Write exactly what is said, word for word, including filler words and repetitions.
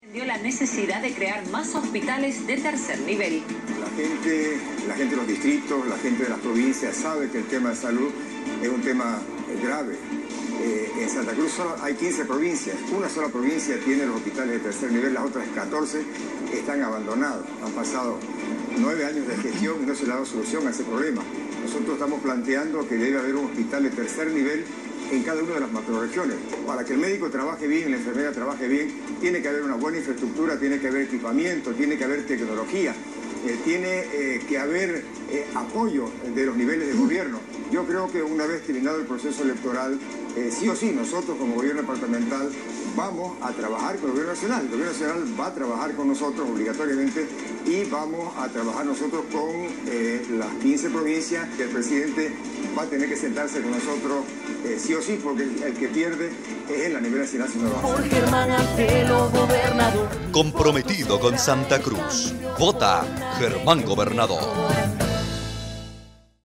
Dio la necesidad de crear más hospitales de tercer nivel. La gente, la gente de los distritos, la gente de las provincias sabe que el tema de salud es un tema grave. Eh, en Santa Cruz solo hay quince provincias, una sola provincia tiene los hospitales de tercer nivel, las otras catorce están abandonados. Han pasado nueve años de gestión y no se le ha dado solución a ese problema. Nosotros estamos planteando que debe haber un hospital de tercer nivel en cada una de las macroregiones. Para que el médico trabaje bien, la enfermera trabaje bien, tiene que haber una buena infraestructura, tiene que haber equipamiento, tiene que haber tecnología, eh, tiene eh, que haber eh, apoyo de los niveles de gobierno. Yo creo que una vez terminado el proceso electoral, eh, sí o sí, nosotros como gobierno departamental vamos a trabajar con el gobierno nacional. El gobierno nacional va a trabajar con nosotros obligatoriamente y vamos a trabajar nosotros con eh, las quince provincias, que el presidente va a tener que sentarse con nosotros eh, sí o sí, porque el, el que pierde es él a nivel nacional. Por Germán Antelo, gobernador. Comprometido con Santa Cruz. Vota Germán Gobernador.